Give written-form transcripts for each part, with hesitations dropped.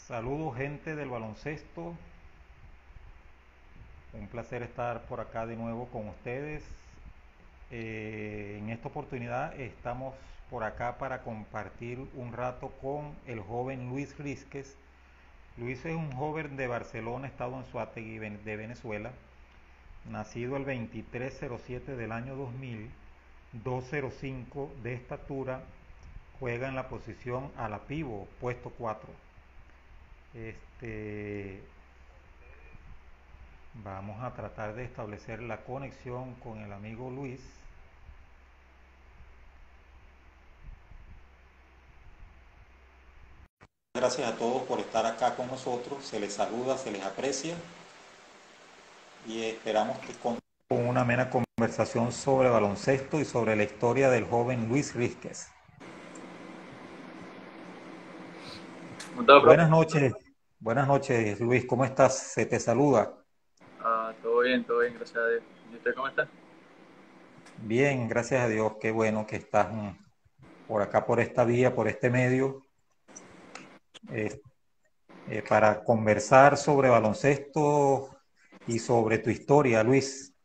Saludos gente del baloncesto, un placer estar por acá de nuevo con ustedes. En esta oportunidad estamos por acá para compartir un rato con el joven Luis Rizquez. Luis es un joven de Barcelona, estado en Suátegui de Venezuela, nacido el 23/07 del año 2000, 205 de estatura, juega en la posición a la pivo, puesto 4. Este, Vamos a tratar de establecer la conexión con el amigo Luis. Gracias a todos por estar acá con nosotros. Se les saluda, se les aprecia y esperamos que con una amena conversación sobre baloncesto y sobre la historia del joven Luis Rizquez. ¿Cómo está, profe? Buenas noches Luis, ¿cómo estás? Se te saluda. Todo bien, gracias a Dios. ¿Y usted cómo está? Bien, gracias a Dios, qué bueno que estás por acá, por esta vía, por este medio. Eh, para conversar sobre baloncesto y sobre tu historia, Luis.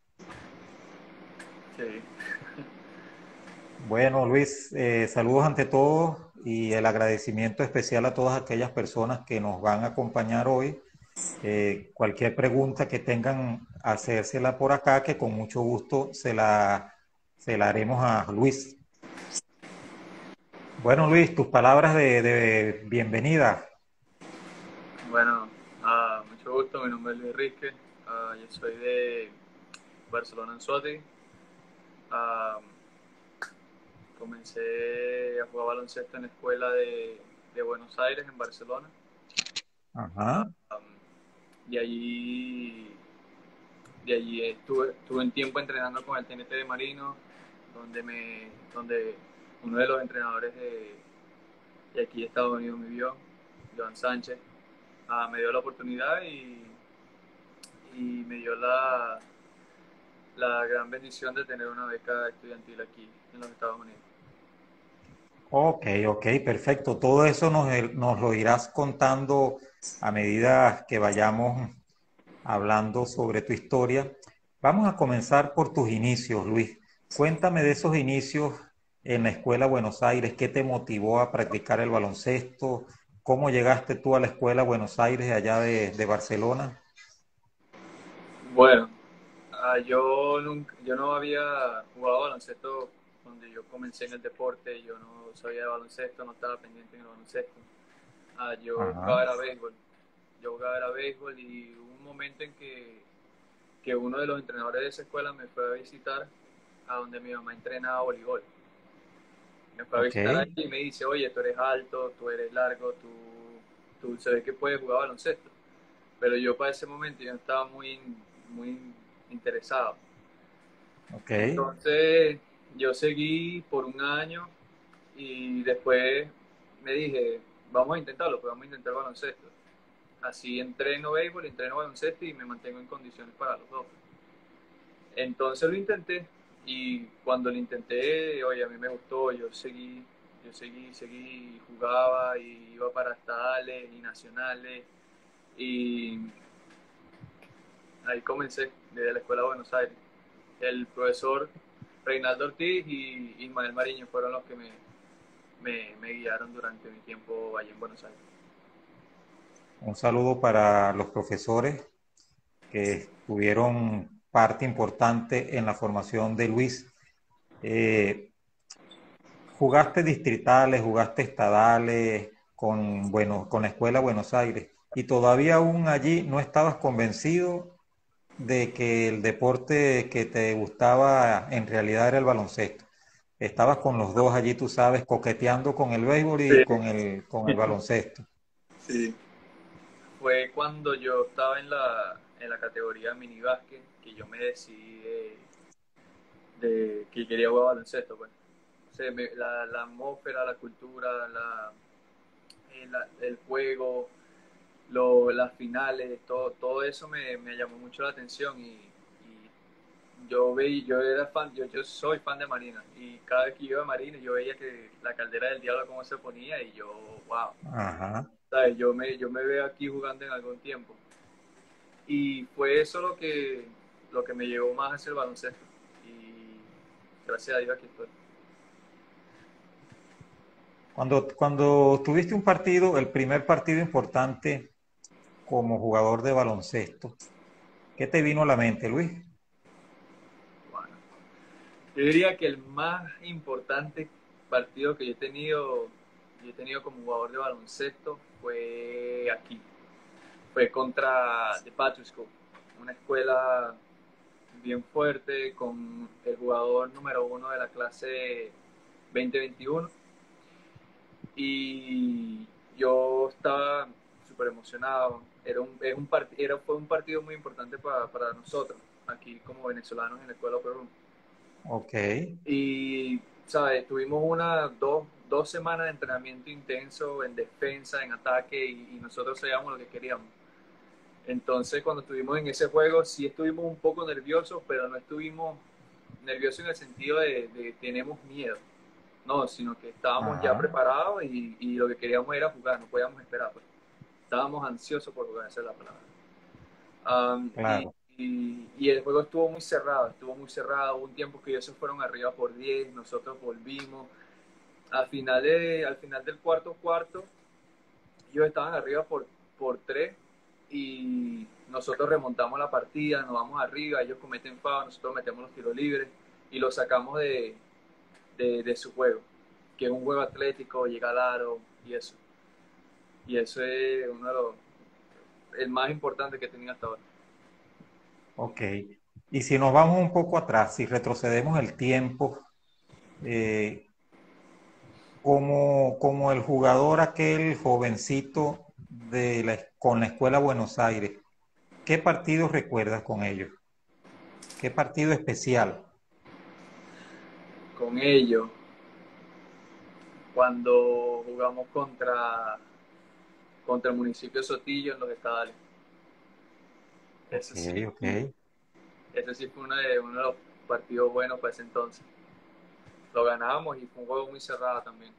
Sí. Bueno, Luis, saludos ante todo y el agradecimiento especial a todas aquellas personas que nos van a acompañar hoy. Cualquier pregunta que tengan, hacérsela por acá, que con mucho gusto se la haremos a Luis. Bueno, Luis, tus palabras de bienvenida. Bueno, mucho gusto, mi nombre es Luis Rizque. Yo soy de Barcelona, en Suárez. Ah, Comencé a jugar baloncesto en la escuela de Buenos Aires, en Barcelona. Ah, Ajá, de allí, de allí estuve un tiempo entrenando con el TNT de Marino, donde uno de los entrenadores de aquí de Estados Unidos me vio, Joan Sánchez. Me dio la oportunidad y me dio la gran bendición de tener una beca estudiantil aquí en los Estados Unidos. ok, perfecto. Todo eso nos lo irás contando a medida que vayamos hablando sobre tu historia. Vamos a comenzar por tus inicios, Luis. Cuéntame de esos inicios en la Escuela Buenos Aires, ¿qué te motivó a practicar el baloncesto? ¿Cómo llegaste tú a la Escuela Buenos Aires de allá de Barcelona? Bueno, yo no había jugado baloncesto donde yo comencé en el deporte, yo no sabía de baloncesto, no estaba pendiente en el baloncesto. Yo Ajá, jugaba era béisbol, yo jugaba era béisbol y hubo un momento en que uno de los entrenadores de esa escuela me fue a visitar a donde mi mamá entrenaba voleibol. Me fue a ok, visitar allí y me dice, oye, tú eres alto, tú eres largo, tú se ve que puedes jugar baloncesto. Pero yo para ese momento yo no estaba muy interesado. ok, Entonces yo seguí por un año y después me dije, vamos a intentarlo, pues vamos a intentar baloncesto. Así entreno béisbol, entreno baloncesto y me mantengo en condiciones para los dos. Entonces lo intenté y cuando lo intenté, oye, a mí me gustó, seguí, jugaba y iba para estadales y nacionales y ahí comencé desde la Escuela de Buenos Aires. El profesor Reinaldo Ortiz y Ismael Mariño fueron los que me guiaron durante mi tiempo allí en Buenos Aires. un saludo para los profesores que tuvieron parte importante en la formación de Luis. Eh, Jugaste distritales, jugaste estadales con la Escuela Buenos Aires y todavía aún allí no estabas convencido de que el deporte que te gustaba en realidad era el baloncesto. Estabas con los dos allí, tú sabes, coqueteando con el béisbol y Sí, con el baloncesto. sí. Fue cuando yo estaba en la categoría mini básquet que yo me decidí de que quería jugar baloncesto. Pues. O sea, la atmósfera, la cultura, el juego, las finales, todo eso me llamó mucho la atención y yo era fan, yo soy fan de Marina y cada vez que iba a Marina yo veía que la caldera del diablo cómo se ponía y yo, wow. Ajá. ¿sabes? Yo me veo aquí jugando en algún tiempo. Y fue eso lo que me llevó más hacia el baloncesto. Y gracias a Dios aquí estoy. Cuando tuviste un partido, el primer partido importante como jugador de baloncesto, ¿qué te vino a la mente, Luis? Bueno, yo diría que el más importante partido que yo he tenido como jugador de baloncesto fue aquí. Fue contra The Patriot School, una escuela bien fuerte con el jugador número uno de la clase 2021. Y yo estaba súper emocionado. Fue un partido muy importante para nosotros, aquí como venezolanos en la escuela Perú. Ok, Y, ¿sabes? Tuvimos dos semanas de entrenamiento intenso en defensa, en ataque, y nosotros sabíamos lo que queríamos. Entonces, cuando estuvimos en ese juego, sí estuvimos un poco nerviosos, pero no estuvimos nerviosos en el sentido de tenemos miedo, no, sino que estábamos ya ajá, preparados y lo que queríamos era jugar, no podíamos esperar, pues. Estábamos ansiosos por jugar, esa es la palabra. Um, y, claro. y el juego estuvo muy cerrado, hubo un tiempo que ellos se fueron arriba por 10, nosotros volvimos. Al final del cuarto cuarto, ellos estaban arriba por 3 y nosotros remontamos la partida, nos vamos arriba, ellos cometen foul, nosotros metemos los tiros libres y los sacamos de su juego, que es un juego atlético, llega al aro y eso. Y eso es el más importante que he tenido hasta ahora. Ok. Y si nos vamos un poco atrás, si retrocedemos el tiempo, eh, como el jugador aquel jovencito con la Escuela Buenos Aires, ¿qué partido recuerdas con ellos? ¿Qué partido especial? Con ellos, cuando jugamos contra el municipio de Sotillo en los estadios, Ok, ese sí, ok, ese sí fue uno de los partidos buenos para ese entonces. Lo ganábamos y fue un juego muy cerrado también.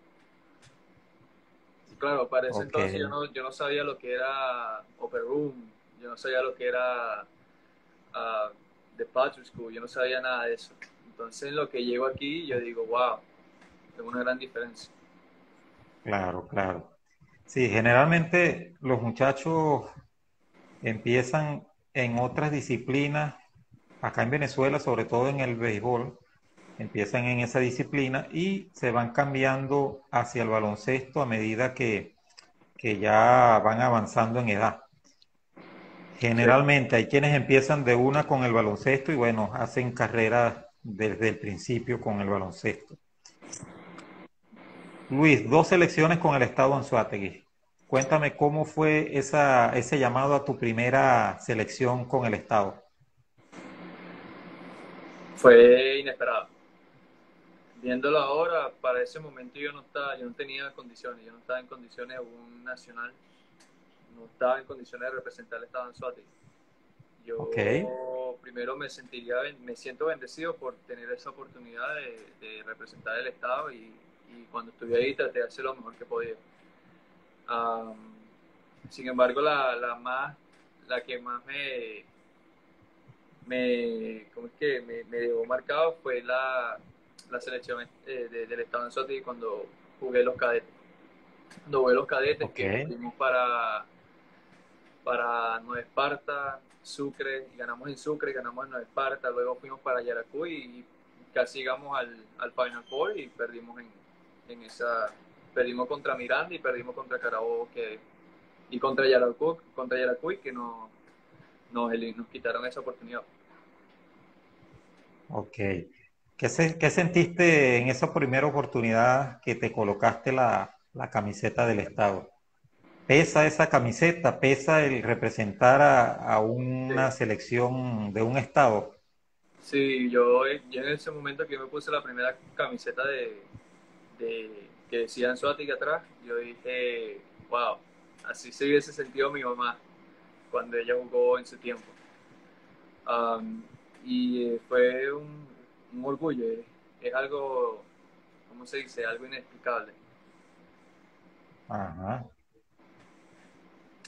Claro, para ese ok. entonces yo no sabía lo que era Open Room, yo no sabía lo que era uh, The Patriot School, yo no sabía nada de eso. Entonces, en lo que llego aquí, yo digo, wow, es una gran diferencia. Claro, claro. Sí, generalmente los muchachos empiezan en otras disciplinas, acá en Venezuela, sobre todo en el béisbol, empiezan en esa disciplina y se van cambiando hacia el baloncesto a medida que ya van avanzando en edad. Sí. Generalmente hay quienes empiezan de una con el baloncesto y bueno, hacen carrera desde el principio con el baloncesto. Luis, dos selecciones con el estado Anzoátegui. Cuéntame cómo fue ese llamado a tu primera selección con el estado. Fue inesperado. Viéndolo ahora, para ese momento yo no tenía condiciones, yo no estaba en condiciones de un nacional, no estaba en condiciones de representar el estado en Suárez. Ok, Yo primero me siento bendecido por tener esa oportunidad de representar el estado y cuando estuve ahí traté de hacer lo mejor que podía. Um, Sin embargo, la que más ¿cómo es que? Me dejó marcado fue la selección del estado de Soti cuando jugué los cadetes. Cuando jugué los cadetes ok, que fuimos para Nueva Esparta, Sucre, y ganamos en Sucre, ganamos en Nueva Esparta, luego fuimos para Yaracuy y casi llegamos al Final Four y perdimos contra Miranda y perdimos contra Carabobo y contra Yaracuy que nos quitaron esa oportunidad. ok. ¿Qué sentiste en esa primera oportunidad que te colocaste la camiseta del estado? ¿Pesa esa camiseta? ¿Pesa el representar a una Sí. selección de un estado? Sí, yo en ese momento que me puse la primera camiseta que decía Anzoática atrás, yo dije, wow, así se hubiese sentido mi mamá cuando ella jugó en su tiempo. Um, fue un orgullo, es algo, ¿cómo se dice? Algo inexplicable. Ajá.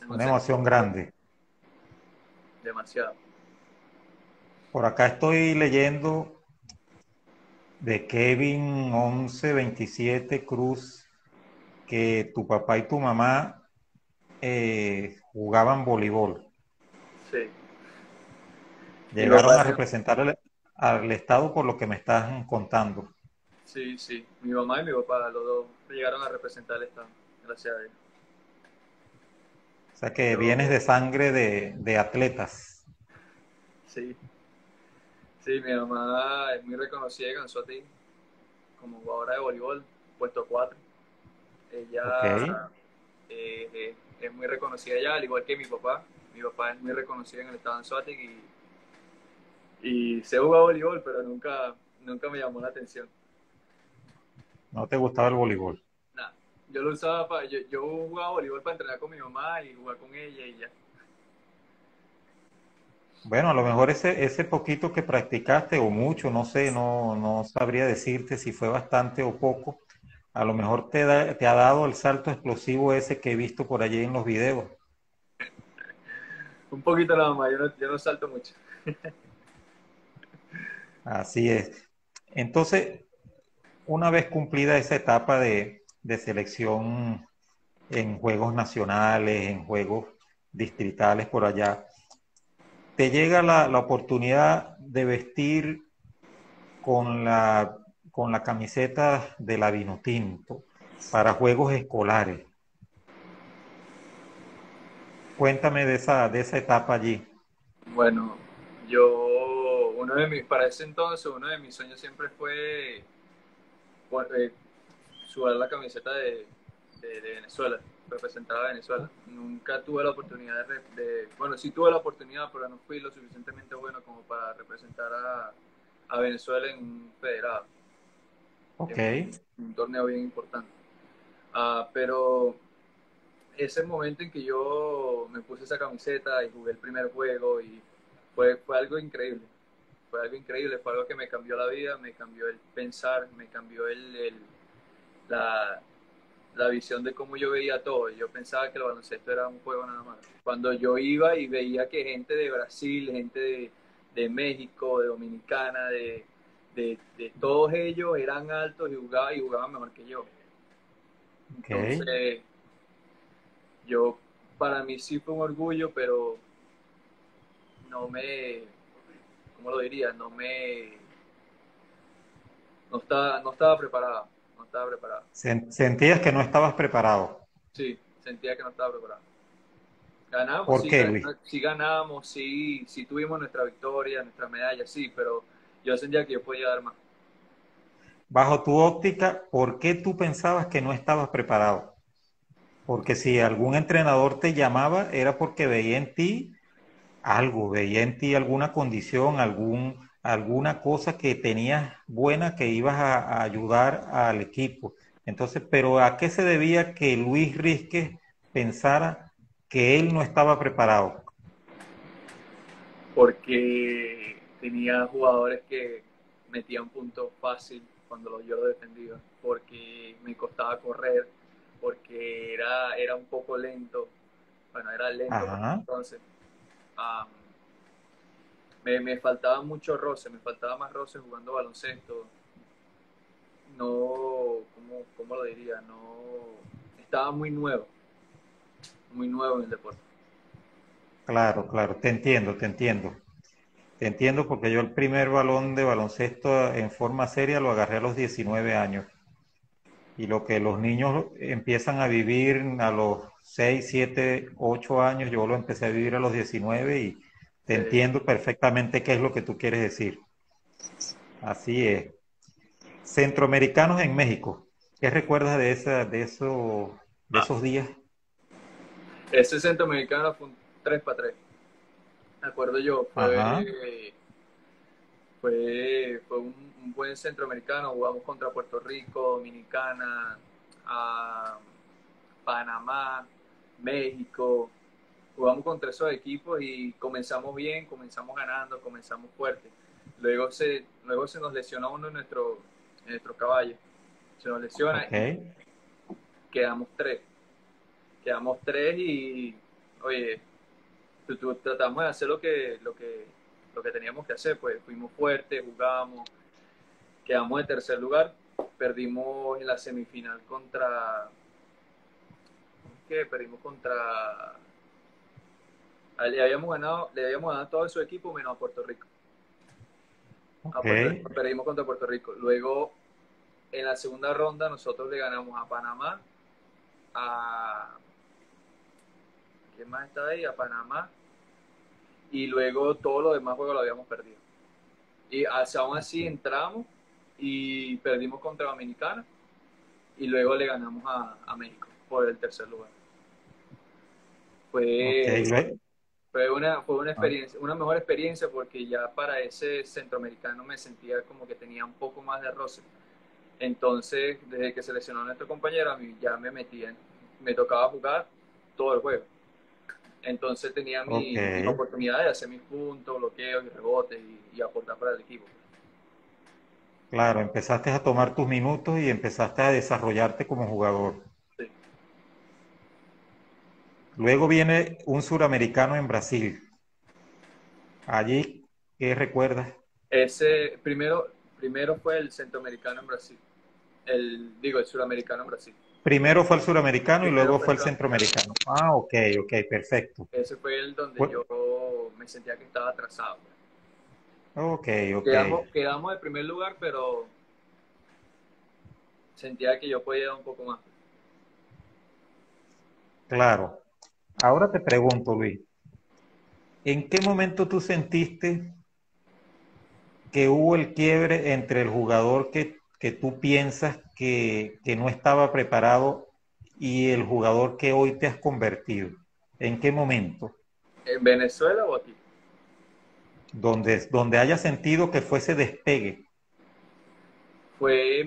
Es un Una emoción sentimiento grande. demasiado. Por acá estoy leyendo de Kevin 1127 Cruz que tu papá y tu mamá jugaban voleibol. Sí. Mi Llegaron papá a era, representar al Estado por lo que me estás contando. sí, sí. Mi mamá y mi papá, los dos llegaron a representar el Estado, gracias a Dios. O sea que vienes Yo, de sangre de atletas. sí, sí, mi mamá es muy reconocida en Anzoátegui como jugadora de voleibol, puesto 4. Ok. Ella es muy reconocida allá, al igual que mi papá. Mi papá es muy reconocido en el estado de Anzoátegui y sé jugar voleibol, pero nunca me llamó la atención. No te gustaba el voleibol. Nada. Yo lo usaba para, yo jugaba voleibol para entrenar con mi mamá y jugar con ella y ya. Bueno, a lo mejor ese poquito que practicaste o mucho, no sé, no sabría decirte si fue bastante o poco. A lo mejor te ha dado el salto explosivo ese que he visto por allí en los videos. Un poquito nada más, yo no salto mucho. Así es. Entonces, una vez cumplida esa etapa de selección en juegos nacionales, en juegos distritales por allá, te llega la oportunidad de vestir con con la camiseta de la Vinotinto para juegos escolares. Cuéntame de esa etapa allí. Bueno, para ese entonces, uno de mis sueños siempre fue eh, sudar la camiseta de Venezuela, representar a Venezuela. Nunca tuve la oportunidad bueno, sí tuve la oportunidad, pero no fui lo suficientemente bueno como para representar a Venezuela en un federado, Ok, en un torneo bien importante. Pero ese momento en que yo me puse esa camiseta y jugué el primer juego y fue algo increíble. Fue algo increíble, fue algo que me cambió la vida, me cambió el pensar, me cambió la, la visión de cómo yo veía todo. Yo pensaba que el baloncesto era un juego nada más. Cuando yo iba y veía que gente de Brasil, gente de México, de Dominicana, de todos ellos eran altos y jugaban mejor que yo. ok. Entonces, yo, para mí sí fue un orgullo, pero no me, ¿cómo lo diría? No estaba preparado, no estaba preparado. Sentías que no estabas preparado. Sí, sentía que no estaba preparado. Ganamos, ¿Por sí, qué, Luis? sí ganamos, sí tuvimos nuestra victoria, nuestra medalla, sí, pero yo sentía que yo podía dar más. Bajo tu óptica, ¿por qué tú pensabas que no estabas preparado? Porque si algún entrenador te llamaba, era porque veía en ti algo, veía en ti alguna condición, alguna cosa que tenías buena que ibas a ayudar al equipo. Entonces, pero ¿a qué se debía que Luis Rizquez pensara que él no estaba preparado? Porque tenía jugadores que metían puntos fácil cuando yo lo defendía, porque me costaba correr, porque era un poco lento, bueno, era lento para Ajá. entonces. Um, me faltaba mucho roce, me faltaba más roce jugando baloncesto. No, ¿cómo lo diría? No, estaba muy nuevo en el deporte. Claro, claro, te entiendo, te entiendo. Te entiendo porque yo el primer balón de baloncesto en forma seria lo agarré a los 19 años. Y lo que los niños empiezan a vivir a los 6 7 8 años, yo lo empecé a vivir a los 19 y te Sí. entiendo perfectamente qué es lo que tú quieres decir. Así es. Centroamericanos en México. ¿Qué recuerdas de Ah, esos días? ese centroamericano fue un 3 para 3. Me acuerdo yo, Ajá, fue un buen centroamericano. Jugamos contra Puerto Rico, Dominicana, a Panamá, México. Jugamos contra esos equipos y comenzamos bien, comenzamos ganando, comenzamos fuerte. Luego se nos lesionó uno de nuestros caballos. Se nos lesiona ok. y quedamos tres. Quedamos tres oye, tratamos de hacer lo que teníamos que hacer, pues fuimos fuertes, jugamos, quedamos en tercer lugar, perdimos en la semifinal contra, ¿qué? Perdimos contra, le habíamos ganado a todo su equipo menos a Puerto Rico. A Ok, Puerto Rico perdimos contra Puerto Rico. Luego, en la segunda ronda, nosotros le ganamos a Panamá, a, ¿quién más está ahí? A Panamá, y luego todos los demás juegos lo habíamos perdido. Y aún así ok, entramos y perdimos contra Dominicana y luego le ganamos a México por el tercer lugar. ok, Fue, fue una ah, experiencia, una mejor experiencia porque ya para ese centroamericano me sentía como que tenía un poco más de roce. Entonces, desde que seleccionó a nuestro compañero, a mí ya me metía, me tocaba jugar todo el juego. Entonces tenía ok. mi oportunidad de hacer mis puntos, bloqueos y rebotes y aportar para el equipo. Claro, empezaste a tomar tus minutos y empezaste a desarrollarte como jugador. Sí. Luego viene un suramericano en Brasil. Allí, ¿qué recuerdas? Ese primero fue el centroamericano en Brasil. El suramericano en Brasil. Primero fue el suramericano y Primero luego fue el fue el suramericano. centroamericano. Ah, ok, ok, perfecto. Ese fue el donde Fue- yo me sentía que estaba atrasado. ok, ok, Quedamos de primer lugar, pero sentía que yo podía dar un poco más. claro. Ahora te pregunto, Luis, ¿en qué momento tú sentiste que hubo el quiebre entre el jugador que tú piensas que no estaba preparado y el jugador que hoy te has convertido? ¿En qué momento? ¿En Venezuela o aquí? Donde haya sentido que fuese despegue. Fue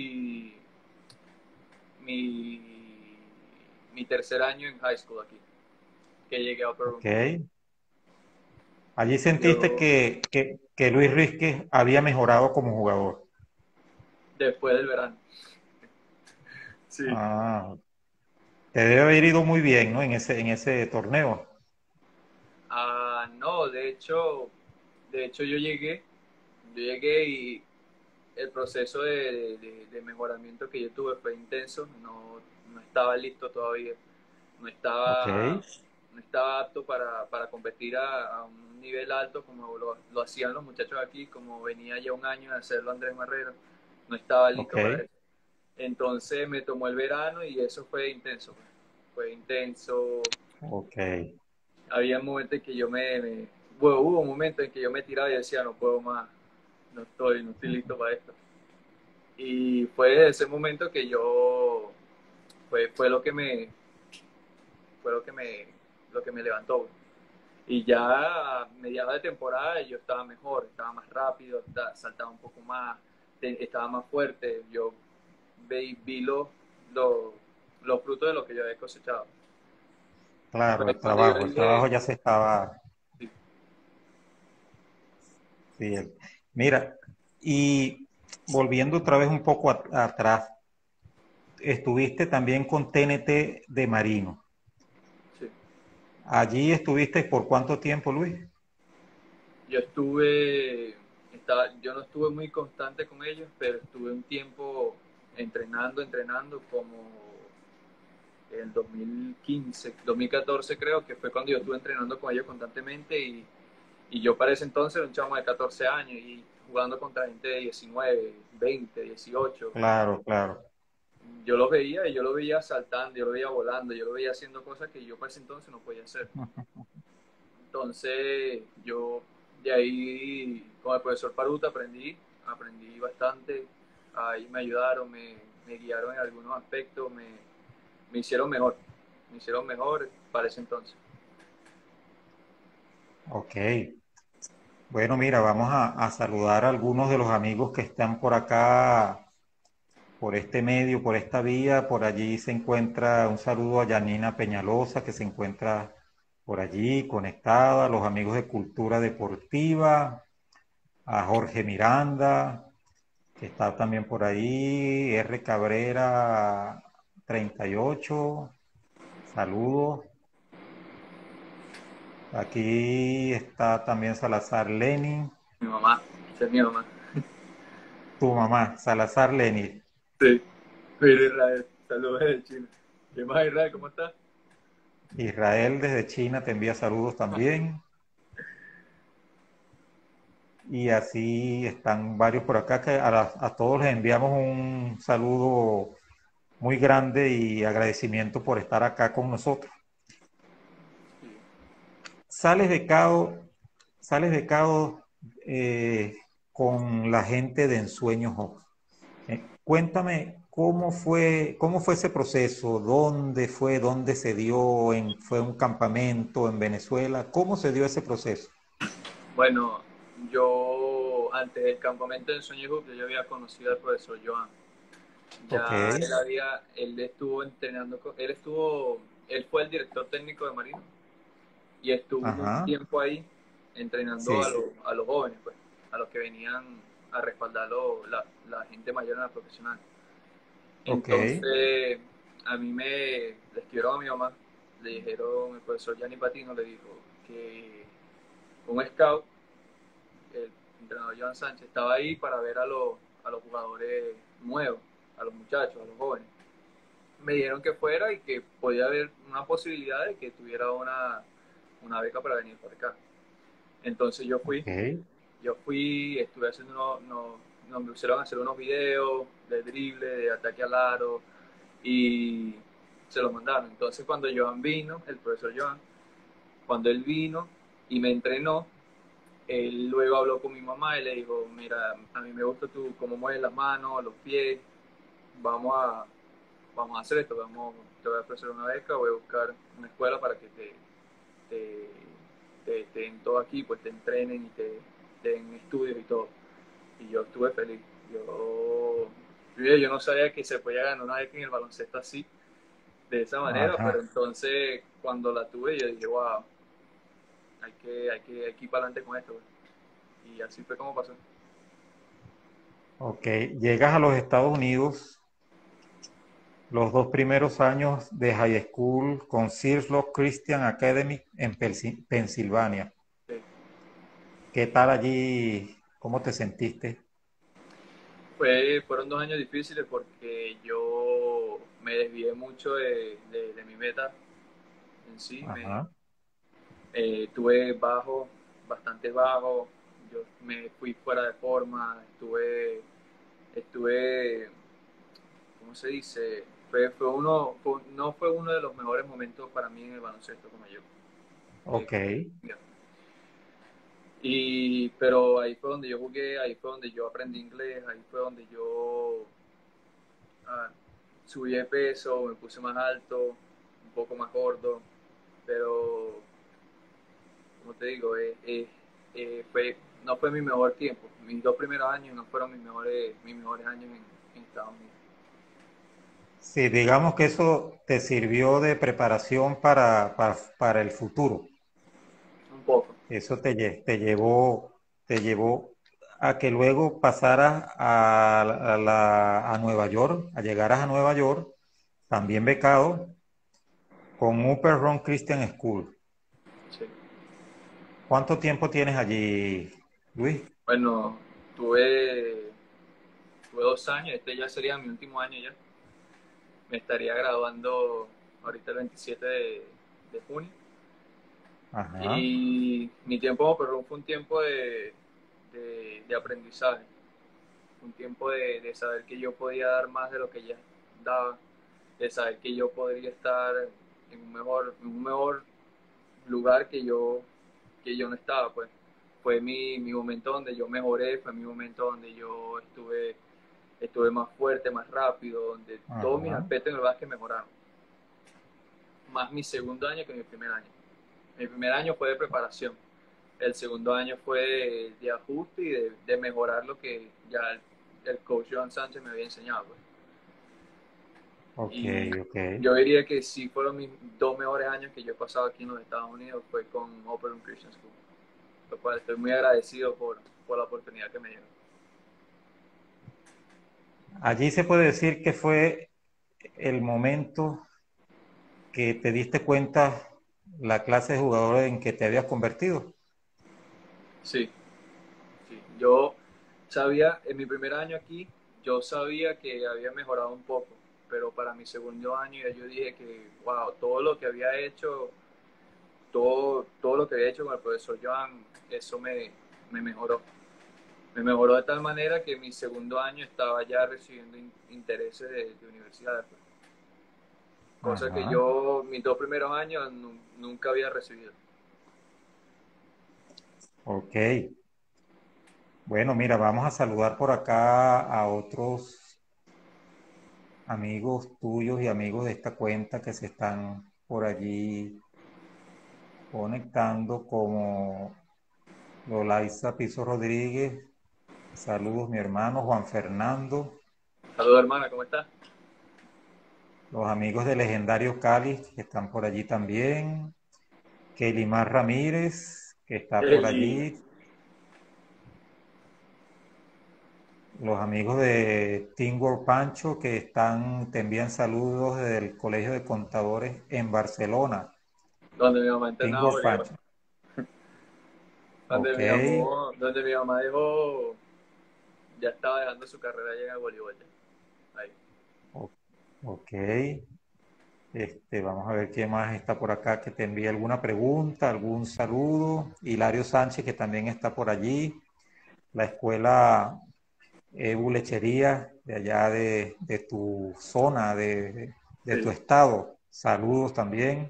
mi, mi tercer año en high school aquí, que llegué a Upper Room. Ok. Allí sentiste Yo, que Luis Rizquez había mejorado como jugador. después del verano. Sí. Ah, te debe haber ido muy bien, ¿no? En ese torneo. Ah, no, de hecho yo llegué y el proceso de mejoramiento que yo tuve fue intenso, no estaba listo todavía, no Ok, estaba, no estaba apto para competir a un nivel alto como lo hacían los muchachos aquí, como venía ya un año de hacerlo Andrés Marrero, no estaba ok, listo para eso. Entonces me tomó el verano y eso fue intenso, fue intenso. ok. Había momentos en que bueno, hubo un momento en que yo me tiraba y decía, no puedo más, no estoy listo para esto. Y fue desde ese momento que fue fue lo que me levantó. Y ya a mediados de temporada yo estaba mejor, estaba más rápido, saltaba un poco más, estaba más fuerte. Yo vi los, los frutos de lo que yo había cosechado. Claro, Fue cuando yo el trabajo dije, ya se estaba. sí, Sí, mira, y volviendo otra vez un poco atrás, estuviste también con TNT de Marino. sí. Allí estuviste por cuánto tiempo, Luis? Yo yo no estuve muy constante con ellos, pero estuve un tiempo entrenando como en 2015, 2014 creo, que fue cuando yo estuve entrenando con ellos constantemente y yo para ese entonces era un chamo de 14 años y jugando contra gente de 19, 20, 18. Claro, claro. Yo los veía y yo lo veía saltando, yo lo veía volando, yo lo veía haciendo cosas que yo para ese entonces no podía hacer. Entonces, yo de ahí con el profesor Paruta aprendí bastante. Ahí me ayudaron, me guiaron en algunos aspectos, me me hicieron mejor para ese entonces. Ok. Bueno, mira, vamos a saludar a algunos de los amigos que están por acá, por este medio, por esta vía. Por allí se encuentra un saludo a Yanina Peñalosa, que se encuentra por allí conectada, a los amigos de Cultura Deportiva, a Jorge Miranda, que está también por ahí, R. Cabrera 38, saludos. Aquí está también Salazar Lenin, Mi mamá, esa es mi mamá. tu mamá, Salazar Lenin. Sí. Mira Israel, saludos desde Chile. ¿Qué más Israel? ¿Cómo estás? Israel desde China te envía saludos también. Y así están varios por acá que a todos les enviamos un saludo muy grande y agradecimiento por estar acá con nosotros. Sales becado, sales becado con la gente de Ensueños Hub. Cuéntame cómo fue ese proceso, dónde fue, dónde se dio, fue un campamento en Venezuela, ¿cómo se dio ese proceso? Bueno, yo antes del campamento en Sueño Hub, yo había conocido al profesor Joan. Ok, Ya él estuvo entrenando, él fue el director técnico de Marino y estuvo un ajá, tiempo ahí entrenando sí, a los jóvenes, pues, a los que venían a respaldar la gente mayor en la profesional. ok, Entonces, a mí le escribieron a mi mamá, le dijeron, el profesor Gianni Patino le dijo que un scout, el entrenador Joan Sánchez, estaba ahí para ver a los jugadores nuevos, a los muchachos, a los jóvenes. Me dijeron que fuera y que podía haber una posibilidad de que tuviera una beca para venir para acá. Entonces ok, yo fui, estuve haciendo nos pusieron a hacer unos videos de drible, de ataque al aro y se los mandaron. Entonces cuando Joan vino, el profesor Joan, cuando él vino y me entrenó, él luego habló con mi mamá y le dijo, mira, a mí me gusta tú cómo mueves las manos, los pies, vamos a, vamos a hacer esto, te voy a ofrecer una beca, voy a buscar una escuela para que te, te den todo aquí, pues te entrenen y te den estudios y todo. Y yo estuve feliz. Yo no sabía que se podía ganar una beca en el baloncesto así, de esa manera, pero ajá, entonces cuando la tuve yo dije, wow, hay que ir para adelante con esto, pues. Y así fue como pasó. ok. Llegas a los Estados Unidos los dos primeros años de high school con Searles Christian Academy en Pensilvania. Sí. ¿Qué tal allí? ¿Cómo te sentiste? Fueron 2 años difíciles porque yo me desvié mucho de mi meta en sí. Ajá. Tuve bajo, bastante bajo, yo me fui fuera de forma, estuve, ¿cómo se dice? No fue uno de los mejores momentos para mí en el baloncesto como yo. Ok. Mira. Pero ahí fue donde yo jugué, ahí fue donde yo aprendí inglés, ahí fue donde yo ah, subí de peso, me puse más alto, un poco más gordo, pero como te digo, no fue mi mejor tiempo. Mis 2 primeros años no fueron mis mejores años en Estados Unidos. Sí, digamos que eso te sirvió de preparación para el futuro. Un poco. Eso te llevó a que luego pasaras a Nueva York, a llegaras a Nueva York, también becado, con Upper Run Christian School. Sí. ¿Cuánto tiempo tienes allí, Luis? Bueno, tuve, tuve 2 años, este ya sería mi último año ya. Me estaría graduando ahorita el 27 de junio. Ajá, Y mi tiempo pero fue un tiempo de aprendizaje, un tiempo de saber que yo podía dar más de lo que ya daba, de saber que yo podría estar en un mejor lugar que yo no estaba, pues. Fue mi momento donde yo mejoré, fue mi momento donde yo estuve más fuerte, más rápido, donde todos mis ajá. aspectos en el básquet mejoraron. Más mi segundo año que mi primer año. Mi primer año fue de preparación. El segundo año fue de ajuste y de mejorar lo que ya el coach Joan Sánchez me había enseñado, pues. Ok, Y ok. yo diría que sí fueron mis 2 mejores años que yo he pasado aquí en los Estados Unidos, fue con Open Christian School, lo cual estoy muy agradecido por la oportunidad que me dieron. Allí se puede decir que fue el momento que te diste cuenta la clase de jugador en que te habías convertido. Sí, sí. Yo sabía, en mi primer año aquí, yo sabía que había mejorado un poco, pero para mi segundo año ya yo dije que, wow, todo lo que había hecho, todo lo que había hecho con el profesor Joan, eso me mejoró. Me mejoró de tal manera que mi segundo año estaba ya recibiendo intereses de universidades, pues. Cosa que Ajá. yo, mis 2 primeros años, nunca había recibido. Ok. Bueno, mira, vamos a saludar por acá a otros amigos tuyos y amigos de esta cuenta que se están por allí conectando, como Lolaisa Piso Rodríguez. Saludos, mi hermano Juan Fernando. Saludos, hermana, ¿cómo estás? Los amigos de Legendario Cali que están por allí también. Kelimar Ramírez, que está por Eli. allí. Los amigos de Teamwork Pancho que te envían saludos desde el Colegio de Contadores en Barcelona. Donde mi mamá entrenaba Teamwork voleibol. Pancho. Ok, Donde mi mamá dejó, ya estaba dejando su carrera allá en el voleibol. Ya. Ahí. ok. Vamos a ver quién más está por acá que te envíe alguna pregunta, algún saludo. Hilario Sánchez, que también está por allí. La escuela Lechería de allá de tu zona, de tu Sí. estado. Saludos también.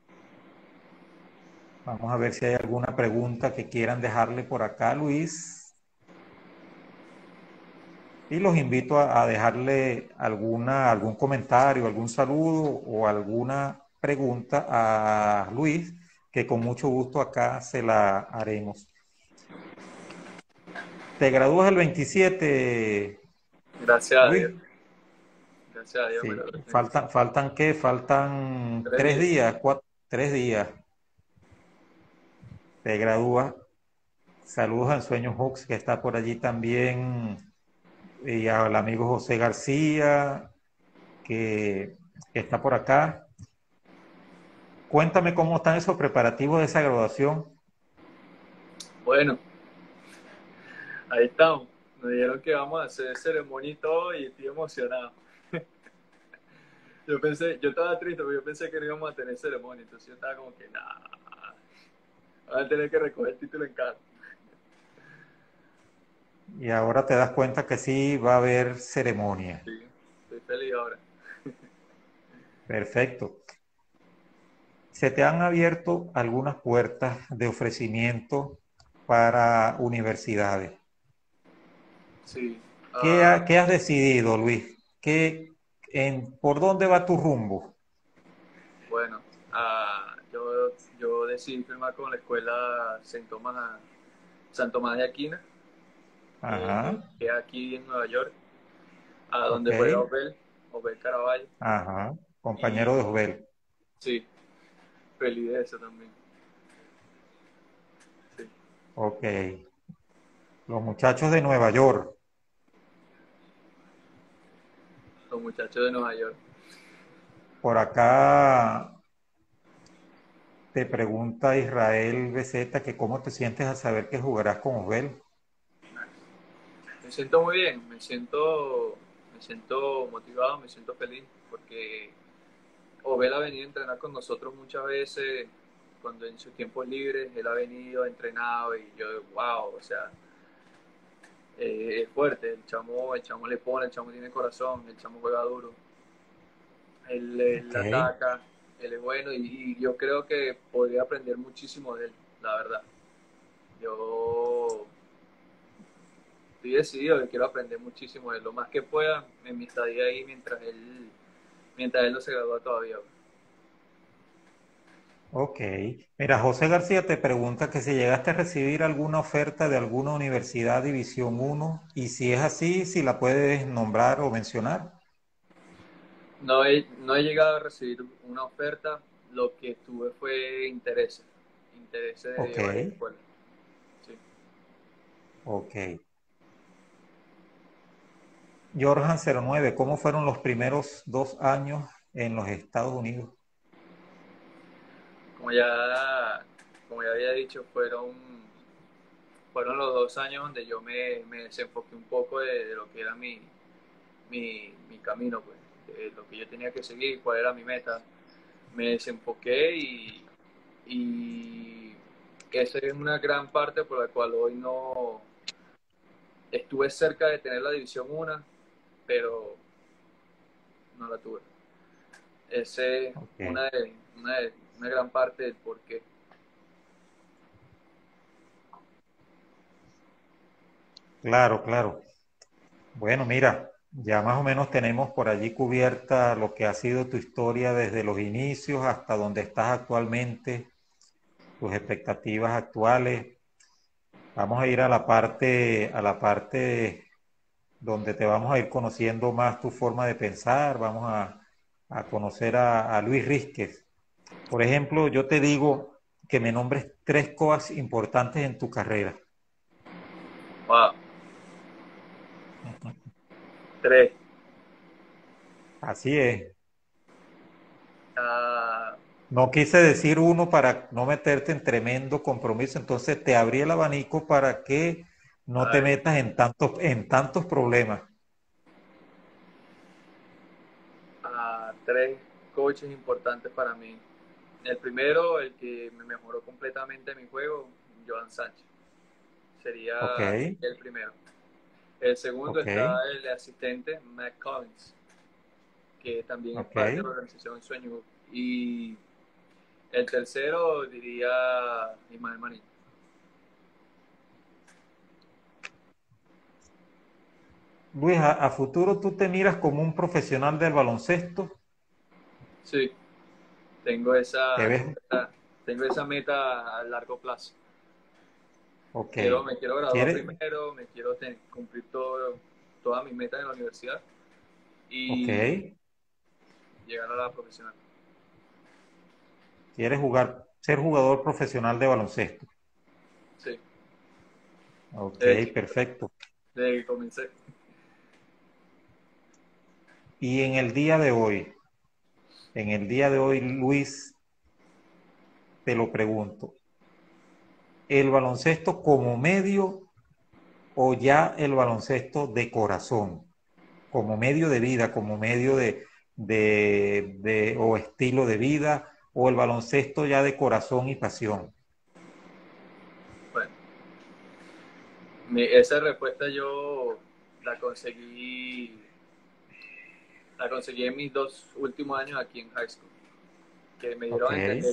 Vamos a ver si hay alguna pregunta que quieran dejarle por acá, Luis. Y los invito a dejarle algún comentario, algún saludo o alguna pregunta a Luis, que con mucho gusto acá se la haremos. ¿Te gradúas el 27, Gracias a Dios. Luis? Gracias a Dios me Sí. lo recibí. ¿Faltan qué? Faltan 3 3 días. días, 3 días. Te gradúas. Saludos al Sueño Hooks, que está por allí también, y al amigo José García, que está por acá. Cuéntame cómo están esos preparativos de esa graduación. Bueno, ahí estamos. Nos dijeron que vamos a hacer ceremonia y todo y estoy emocionado. Yo estaba triste porque yo pensé que no íbamos a tener ceremonia, entonces yo estaba como que, nada, van a tener que recoger el título en casa. Y ahora te das cuenta que sí va a haber ceremonia. Sí, estoy feliz ahora. Perfecto. ¿Se te han abierto algunas puertas de ofrecimiento para universidades? Sí. ¿Qué has decidido, Luis? ¿Por dónde va tu rumbo? Bueno, yo decidí firmar con la escuela San Tomás de Aquina, Ajá, que es aquí en Nueva York, a ok, donde juega Obel Caraballo. ajá, Y compañero de Osbel. sí, feliz de eso también. Sí, Ok. Los muchachos de Nueva York. los muchachos de Nueva York. Por acá te pregunta Israel Beceta que cómo te sientes al saber que jugarás con Osbel. Me siento muy bien, me siento motivado, me siento feliz, porque Obel ha venido a entrenar con nosotros muchas veces, cuando en sus tiempos libres, él ha venido, entrenado y yo, wow, o sea, es fuerte, el chamo le pone, el chamo tiene corazón, el chamo juega duro, él Ok, ataca, él es bueno y yo creo que podría aprender muchísimo de él, la verdad. Yo estoy decidido que quiero aprender muchísimo de él, lo más que pueda en mi estadía ahí mientras él no se gradúa todavía. ok. Mira, José García te pregunta que si llegaste a recibir alguna oferta de alguna universidad División uno y si es así, si la puedes nombrar o mencionar. No he llegado a recibir una oferta, lo que tuve fue intereses Ok, de varias escuelas. Sí. ok. Jorjan09, ¿cómo fueron los primeros 2 años en los Estados Unidos? como ya, como ya había dicho, fueron los 2 años donde yo me desenfoqué un poco de lo que era mi camino, pues, de lo que yo tenía que seguir, cuál era mi meta. Me desenfoqué y esa es una gran parte por la cual hoy no estuve cerca de tener la División 1, pero no la tuve. Esa es Ok. una gran parte del porqué. Claro, claro. Bueno, mira, ya más o menos tenemos por allí cubierta lo que ha sido tu historia desde los inicios hasta donde estás actualmente, tus expectativas actuales. Vamos a ir a la parte donde te vamos a ir conociendo más tu forma de pensar, a conocer a Luis Rísquez. Por ejemplo, yo te digo que me nombres tres cosas importantes en tu carrera. Wow, 3. Así es. Ah, No quise decir uno para no meterte en tremendo compromiso, entonces te abrí el abanico para que no te hay metas en tantos problemas. 3 coaches importantes para mí. El primero, el que me mejoró completamente mi juego, Joan Sánchez. Ok, Sería el primero. El segundo ok, está el asistente, Matt Collins, que también es ok. parte de la organización Sueño. Y el tercero diría Ismael Marín. Luis, a futuro tú te miras como un profesional del baloncesto, Sí, tengo te ves, tengo esa meta a largo plazo. ok. Me quiero graduar ¿Quieres? primero, me quiero cumplir todas mis metas en la universidad Ok. y llegar a la profesional. ¿Quieres ser jugador profesional de baloncesto? Sí, Ok, desde chiquito, perfecto. desde que comencé. Y en el día de hoy, Luis, te lo pregunto, ¿el baloncesto como medio o ya el baloncesto de corazón, como medio de vida, como medio o estilo de vida, o el baloncesto ya de corazón y pasión? Bueno, esa respuesta yo la conseguí, la conseguí en mis 2 últimos años aquí en high school, que me Ok, dieron a entender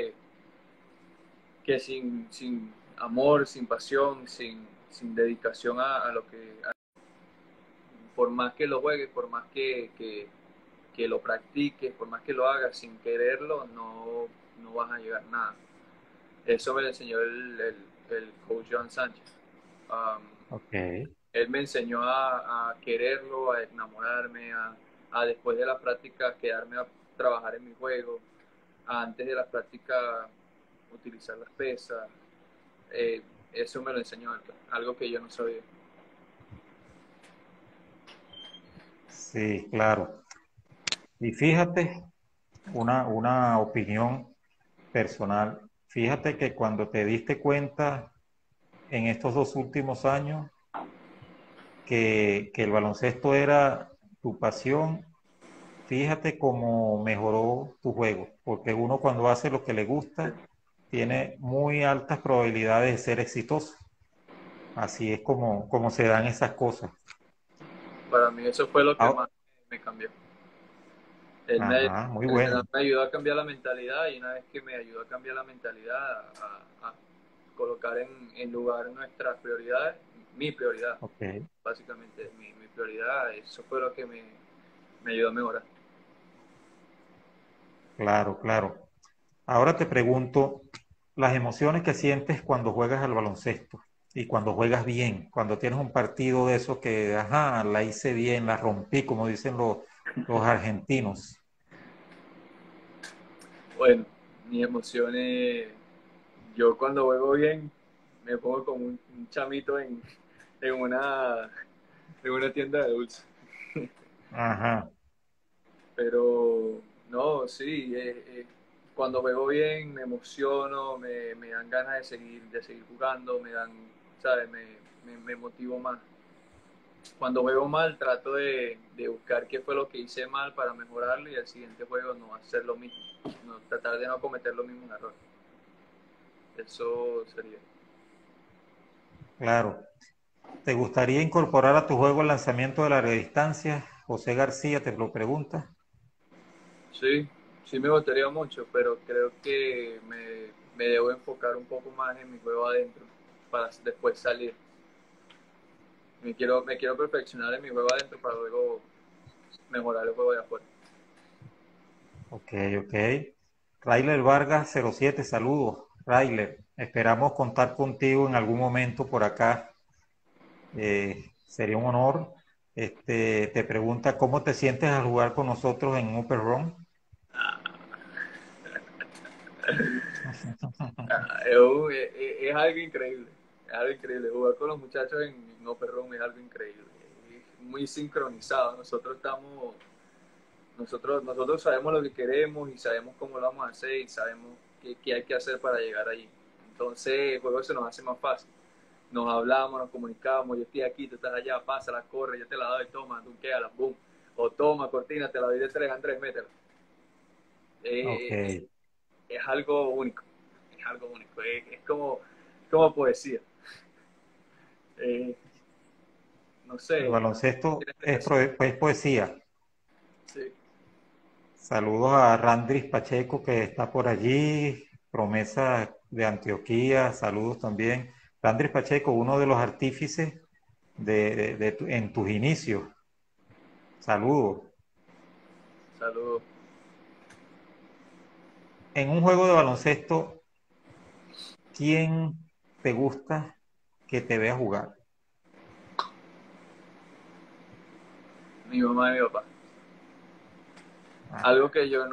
que sin amor, sin pasión, sin dedicación a lo por más que lo juegues, por más que lo practiques, por más que lo hagas sin quererlo, no vas a llegar a nada. Eso me lo enseñó el coach John Sánchez. Um, ok, Él me enseñó a quererlo, a enamorarme, a después de la práctica quedarme a trabajar en mi juego, a antes de la práctica utilizar las pesas. Eh, Eso me lo enseñó, algo que yo no sabía. sí, claro. Y fíjate, una opinión personal, fíjate que cuando te diste cuenta en estos 2 últimos años que el baloncesto era tu pasión, fíjate cómo mejoró tu juego, porque uno cuando hace lo que le gusta tiene muy altas probabilidades de ser exitoso. Así es como se dan esas cosas. Para mí eso fue lo que Ah, más me cambió. ajá, muy El entrenador bueno. me ayudó a cambiar la mentalidad y una vez que me ayudó a cambiar la mentalidad, a colocar en lugar nuestras prioridades, mi prioridad, Ok, básicamente mi prioridad, eso fue lo que me ayudó a mejorar. claro, claro. Ahora te pregunto, las emociones que sientes cuando juegas al baloncesto y cuando juegas bien, cuando tienes un partido de esos que, ajá, la hice bien, la rompí, como dicen los argentinos. Bueno, mis emociones, yo cuando juego bien me pongo como un chamito en en una tienda de dulces. Ajá, Pero no, sí, cuando juego bien me emociono, me dan ganas de seguir jugando, ¿sabes? Me motivo más. Cuando juego mal, trato de buscar qué fue lo que hice mal para mejorarlo y al siguiente juego no hacer lo mismo, no, tratar de no cometer los mismos errores. Eso sería. Claro. ¿Te gustaría incorporar a tu juego el lanzamiento de larga distancia? José García te lo pregunta. Sí, sí me gustaría mucho, pero creo que me debo enfocar un poco más en mi juego adentro para después salir. Me quiero perfeccionar en mi juego adentro para luego mejorar el juego de afuera. Ok, ok. Railer Vargas 07, saludos. Railer, esperamos contar contigo en algún momento por acá. Sería un honor. Te pregunta cómo te sientes al jugar con nosotros en Upper Room. Es algo increíble, es algo increíble. Jugar con los muchachos en Upper Room es algo increíble. Es muy sincronizado. Nosotros sabemos lo que queremos y sabemos cómo lo vamos a hacer y sabemos qué hay que hacer para llegar allí. Entonces el juego se nos hace más fácil. Nos hablamos, nos comunicamos, yo estoy aquí, tú estás allá, pásala, corre, yo te la doy, toma, tú quédala, boom. O toma, cortina, te la doy de 3 Andrés, métela. Ok. Eh, es algo único, es algo único, es como poesía. Eh, no El sé, no sé qué baloncesto quieres es, decir. es poesía. Sí, Saludos a Randris Pacheco que está por allí, promesa de Antioquía, saludos también. Randris Pacheco, uno de los artífices en tus inicios. Saludos. saludos. En un juego de baloncesto, ¿quién te gusta que te vea jugar? Mi mamá y mi papá. Ah, Algo que yo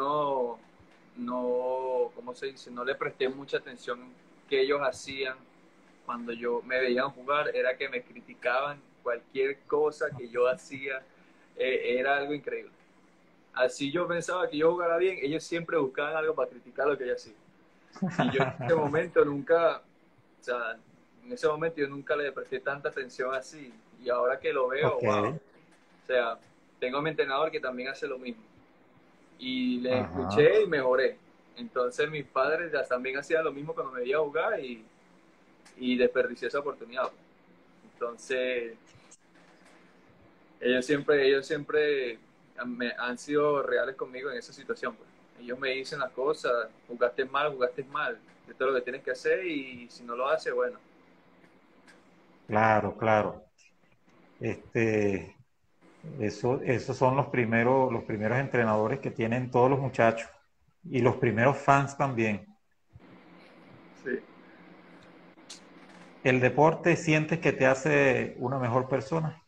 ¿cómo se dice? No le presté mucha atención que ellos hacían cuando yo me veían jugar, era que me criticaban cualquier cosa que yo hacía, era algo increíble. Así yo pensaba que yo jugara bien, ellos siempre buscaban algo para criticar lo que yo hacía. Y yo en ese momento nunca, o sea, en ese momento yo nunca le presté tanta atención así. Y ahora que lo veo, ok. wow. O sea, tengo a mi entrenador que también hace lo mismo y le Ajá. escuché y mejoré. Entonces mis padres ya también hacían lo mismo cuando me veía jugar y desperdicié esa oportunidad. Entonces ellos siempre han sido reales conmigo en esa situación. Pues. Ellos me dicen las cosas, jugaste mal, esto es lo que tienes que hacer y si no lo haces, bueno. Claro, claro. Este, esos son los primeros entrenadores que tienen todos los muchachos y los primeros fans también. Sí, ¿El deporte sientes que te hace una mejor persona?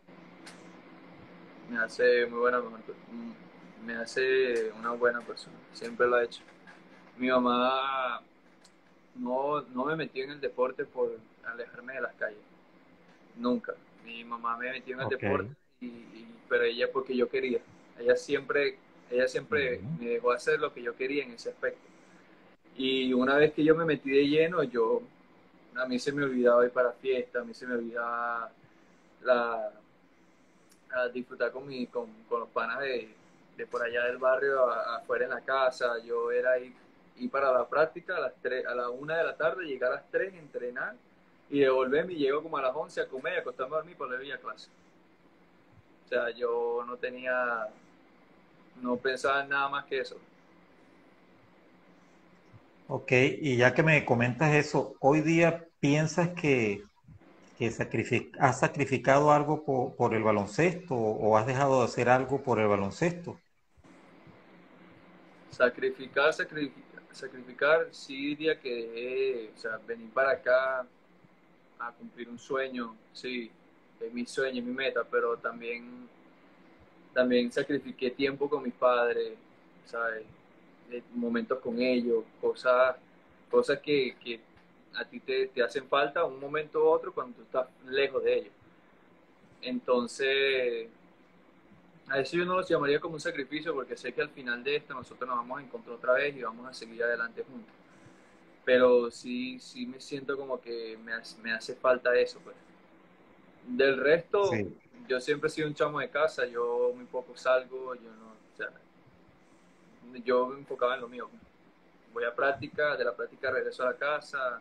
me hace me hace una buena persona, siempre lo ha hecho. Mi mamá no me metió en el deporte por alejarme de las calles, nunca. Mi mamá me metió en el Ok. deporte, pero ella porque yo quería. Ella siempre, ella siempre Ujú. me dejó hacer lo que yo quería en ese aspecto. Y una vez que yo me metí de lleno, a mí se me olvidaba ir para fiestas, a mí se me olvidaba la, a disfrutar con los panas de por allá del barrio, afuera en la casa. Yo era ir para la práctica a las 3, a la 1 de la tarde, llegar a las 3, entrenar y devolverme y llego como a las 11 a comer y acostarme a dormir para ir a clase. O sea, yo no pensaba en nada más que eso. Ok, y ya que me comentas eso, ¿hoy día piensas que has sacrificado algo por el baloncesto o has dejado de hacer algo por el baloncesto? Sacrificar, sí diría que o sea, venir para acá a cumplir un sueño, sí, es mi sueño, es mi meta, pero también sacrifiqué tiempo con mis padres, ¿sabes? Momentos con ellos, cosas que a ti te hacen falta un momento u otro cuando tú estás lejos de ellos. Entonces, A eso yo no lo llamaría como un sacrificio porque sé que al final de esto nosotros nos vamos a encontrar otra vez y vamos a seguir adelante juntos. Pero sí, sí me siento como que me hace falta eso, pues. Del resto, Sí, yo siempre he sido un chamo de casa, yo muy poco salgo, yo no, o sea, yo me enfocaba en lo mío, pues. Voy a práctica, de la práctica regreso a la casa,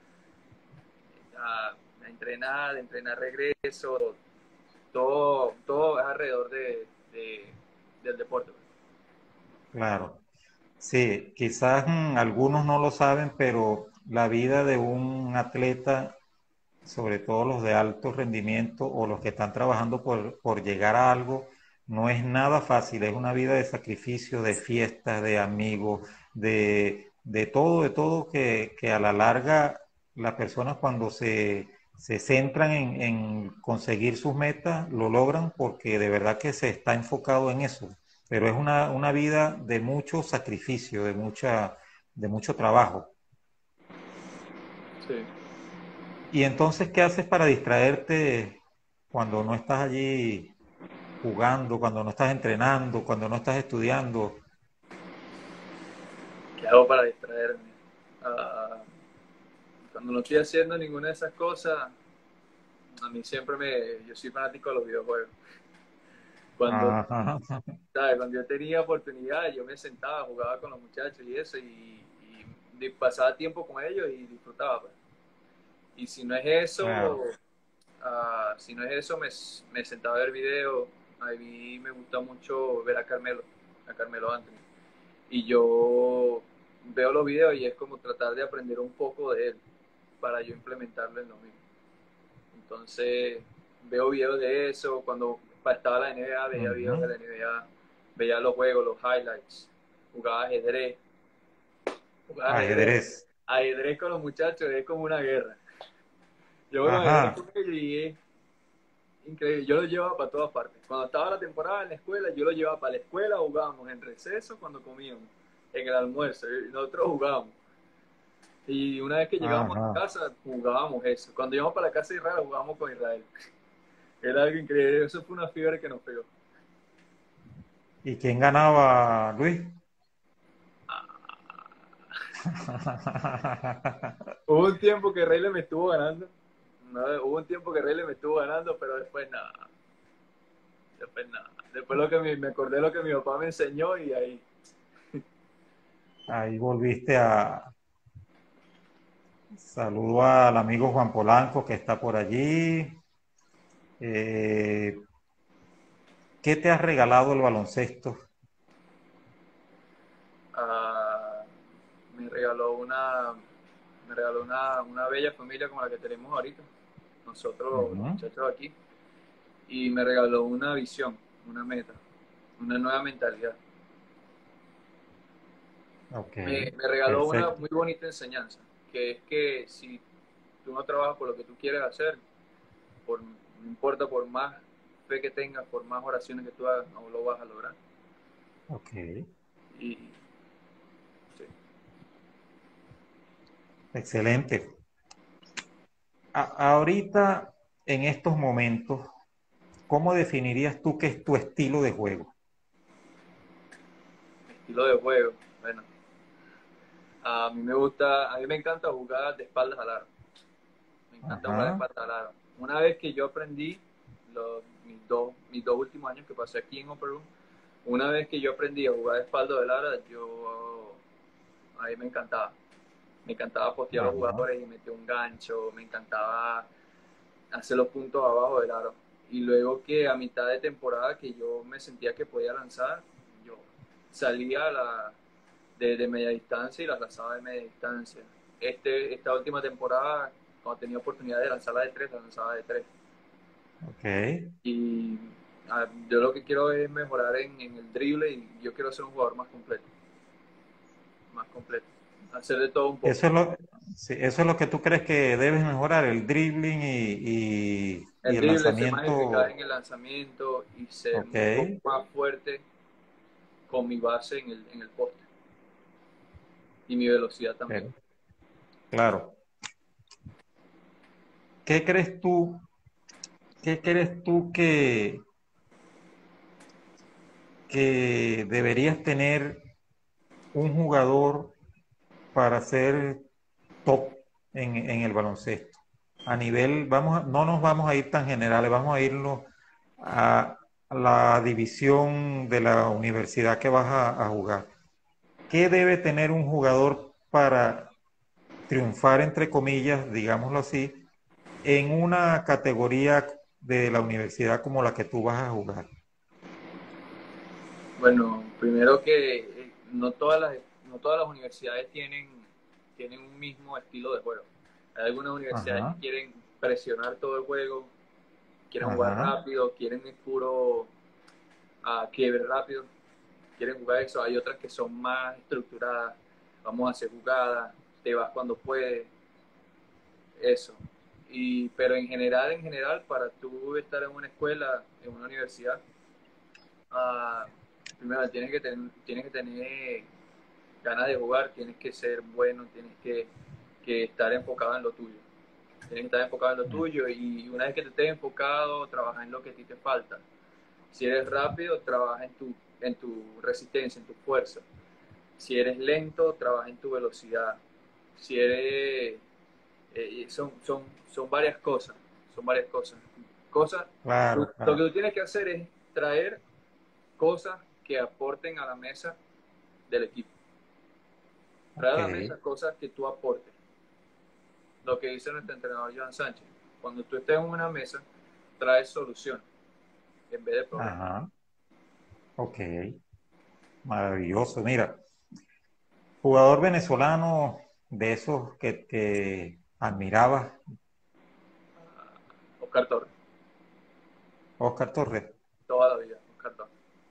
a entrenar, de entrenar regreso, todo es alrededor del deporte, pues. claro. Sí, quizás algunos no lo saben, pero la vida de un atleta, sobre todo los de alto rendimiento o los que están trabajando por llegar a algo, no es nada fácil. Es una vida de sacrificio, de fiestas, de amigos, de todo que a la larga las personas cuando se centran en conseguir sus metas, lo logran porque de verdad que se está enfocado en eso. Pero es una vida de mucho sacrificio, de mucho trabajo. Sí. Y entonces, ¿qué haces para distraerte cuando no estás allí jugando, cuando no estás entrenando, cuando no estás estudiando? ¿Qué hago para distraerme? Ah, cuando no estoy haciendo ninguna de esas cosas, a mí yo soy fanático de los videojuegos. Cuando, Ajá, ¿sabes? Cuando yo tenía oportunidad, yo me sentaba, jugaba con los muchachos y eso, y pasaba tiempo con ellos y disfrutaba, pues. Y si no es eso, claro. si no es eso, me sentaba a ver videos. A mí me gusta mucho ver a Carmelo Anthony. Y yo veo los videos y es como tratar de aprender un poco de él para yo implementarlo en lo mismo. Entonces, veo videos de eso. Cuando estaba la NBA, veía videos de Ujú. la NBA, veía los juegos, los highlights, jugaba ajedrez, jugaba ajedrez. Ajedrez. Ajedrez con los muchachos es como una guerra. Yo juego ajedrez Ajá. con ellos y es increíble. Yo lo llevaba para todas partes. Cuando estaba la temporada en la escuela, yo lo llevaba para la escuela, jugábamos en receso cuando comíamos, en el almuerzo, y nosotros jugábamos. Y una vez que llegábamos a Ajá. casa, jugábamos eso. Cuando íbamos para la casa de Israel, jugábamos con Israel. Era algo increíble. Eso fue una fiebre que nos pegó. ¿Y quién ganaba, Luis? Hubo un tiempo que Rey me estuvo ganando. No, hubo un tiempo que Rey me estuvo ganando, pero después nada. Después nada. Después me acordé lo que mi papá me enseñó y ahí. Ahí volviste a... Saludo al amigo Juan Polanco que está por allí. Eh, ¿Qué te has regalado el baloncesto? ah, me regaló una, una bella familia como la que tenemos ahorita. Nosotros, los Ujú. muchachos aquí. Y me regaló una visión, una meta, una nueva mentalidad. Ok, Me regaló una perfecto. muy bonita enseñanza, que es que si tú no trabajas por lo que tú quieres hacer, no importa por más fe que tengas, por más oraciones que tú hagas, no lo vas a lograr. Ok, Y sí. excelente. Ahorita, en estos momentos, ¿cómo definirías tú qué es tu estilo de juego? Estilo de juego, bueno, a mí me encanta jugar de espaldas al aro, me encanta jugar de Ajá, espaldas al aro. Una vez que yo aprendí, mis dos últimos años que pasé aquí en Operun, una vez que yo aprendí a jugar de espaldas al aro, a mí me encantaba. Me encantaba postear a los ajá, jugadores y meter un gancho, me encantaba hacer los puntos abajo del aro. Y luego que a mitad de temporada que yo me sentía que podía lanzar, yo salía de media distancia y la lanzaba de media distancia. Esta última temporada, cuando tenía oportunidad de lanzarla de tres, la lanzaba de tres. ok. Y yo lo que quiero es mejorar en el drible y yo quiero ser un jugador más completo, hacer de todo un poco. Eso es lo, sí, eso es lo que tú crees que debes mejorar, el dribbling y El el drible, ser más eficaz lanzamiento. en el lanzamiento y ser Ok, un poco más fuerte con mi base en el poste y mi velocidad también. pero, claro. ¿Qué crees tú, qué crees tú que deberías tener un jugador para ser top en el baloncesto? A nivel, no nos vamos a ir tan generales, vamos a irnos a la división de la universidad que vas a jugar. ¿Qué debe tener un jugador para triunfar, entre comillas, digámoslo así, en una categoría de la universidad como la que tú vas a jugar? Bueno, primero que no todas las universidades tienen un mismo estilo de juego. Hay algunas universidades que Ajá, quieren presionar todo el juego, quieren jugar ajá, rápido, quieren el puro quiebre rápido, quieren jugar eso. Hay otras que son más estructuradas, vamos a hacer jugadas, te vas cuando puedes, eso. Pero en general, para tú estar en una escuela, en una universidad, uh, primero tienes que tener ganas de jugar, tienes que ser bueno, que estar enfocado en lo tuyo. Tienes que estar enfocado en lo tuyo y una vez que te estés enfocado, trabaja en lo que a ti te falta. Si eres rápido, trabaja en tu resistencia, en tu fuerza. Si eres lento, trabaja en tu velocidad. Si eres... son varias cosas, son varias cosas. claro, Lo que claro. tú tienes que hacer es traer cosas que aporten a la mesa del equipo. Trae Ok, a la mesa cosas que tú aportes. Lo que dice nuestro entrenador Joan Sánchez. Cuando tú estés en una mesa, traes soluciones en vez de problemas. ajá, ok, maravilloso. Mira, jugador venezolano de esos que admirabas, Oscar Torres, Oscar Torres. toda la vida, Oscar Torres.